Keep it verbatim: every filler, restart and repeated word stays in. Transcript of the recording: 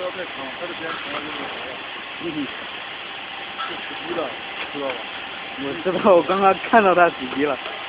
要再长，它的边长了就是好了。 嗯， 是死机的，知道吧？ 我知道，我刚刚看到它死机了。